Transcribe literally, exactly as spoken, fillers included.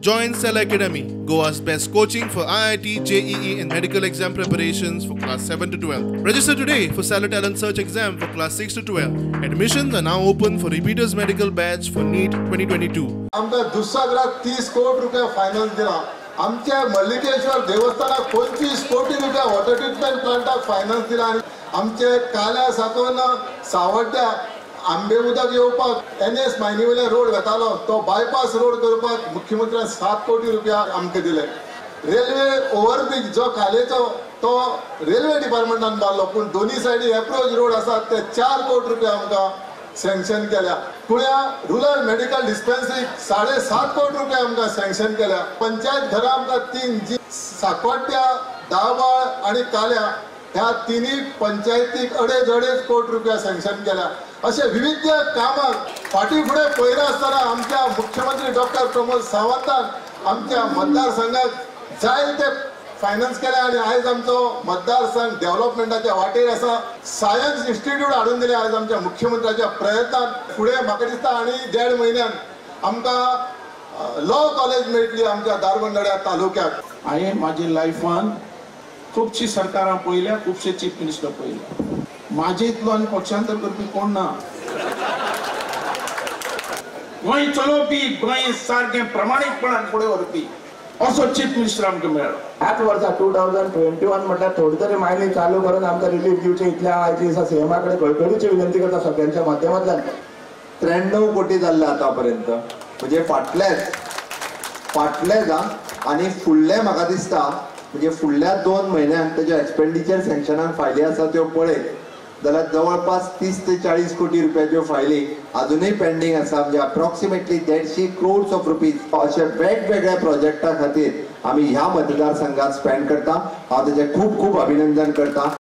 Join Cell Academy, Goa's best coaching for I I T, J E E and medical exam preparations for class seven to twelve. Register today for Cell Talent Search exam for class six to twelve. Admissions are now open for repeaters medical batch for NEET twenty twenty-two. आमच्या दुसऱ्यात तीस कोटी रुपये finance दिला. आमच्या मल्लिकेश्वर देवस्थानाक पंचवीस कोटी रुपये वॉटर ट्रीटमेंट प्लांटाक फायनान्स दिला. आणि आमचे काल्या साकून सावड्ड्या आंबे उदक येवपाक एन एस मायनीवेले रोड घेतालो तो बायपास रोड करपाक मुख्यमंत्र्यान सात कोटी रुपया आमकां दिले. रेल्वे ओव्हरब्रिज जो कालेचो तो रेल्वे डिपार्टमेंटान बांदलो पूण दोन्ही सायडी एप्रोच रोड आसा ते चार कोटी रुपया आमकां सँक्शन केल्या. कुळ्या रुरल मेडिकल डिस्पेन्सरी साडे सात कोटी रुपया आमकां सँक्शन केल्या. पंचायत घरां आमकां तीन जी साकवाड्ड्या दाबाळ आणि काल्या ह्या तिन्ही पंचायतीक अडेज अडेज कोटी रुपया सँक्शन केल्या. अशे विविध कामाक फाटी फुडें पळयना आसतना आमच्या मुख्यमंत्री डॉक्टर प्रमोद सावंतान आमच्या मतदारसंघाक जायते फायनान्स केले आणि आयज आमचो मतदारसंघ डेव्हलपमेंटाच्या वाटेर आसा. सायन्स इन्स्टिट्यूट हाडून दिले आयज आमच्या मुख्यमंत्र्याच्या प्रयत्नान. फुडें म्हाका दिसता आनी देड म्हयन्यान आमकां लॉ कॉलेज मेळटली आमच्या दारबंदड्या तालुक्याक. हांवें म्हाज्या लायफान खुबशीं सरकारां पळयल्या, खुबशे चीफ मिनिस्टर पळयल्या. म्हाजे इतलो आनी पक्षांतर करपी कोण ना. गोंय चलोवपी, गोंय सारकें प्रमाणीकपणान फुडें व्हरपी असो चीफ मिनिस्टर आमकां मेळ्ळो. ह्याच वर्सा टू थाउजंड ट्वेंटी वन म्हटल्यार थोडी तरी मायनिंग चालू करून आमकां रिलीफ दिवचे इतल्या आयची दिसा सीएमा कडेन कळकळीची विनंती करता सगळ्यांच्या माध्यमांतल्यान. त्र्याण्णव कोटी जाल्ले आतापर्यंत म्हणजे फाटलेच फाटलेच आनी फुडले म्हाका दिसता म्हणजे फुडल्या दोन म्हयन्यांत तेज्यो एक्सपेंडिचर सँक्शनान फायली आसा त्यो पळयत जाल्यार जवळपास तीस ते चाळीस कोटी रुपयाच्यो फायली अजूनही पेंडिंग आसा. म्हणजे अप्रॉक्सिमेटली देडशे क्रोड्स ऑफ रुपीज अशे वेगवेगळ्या प्रोजेक्टा खातीर आमी ह्या मतदारसंघात स्पेंड करता. हांव तेजें खूब खूब अभिनंदन करता.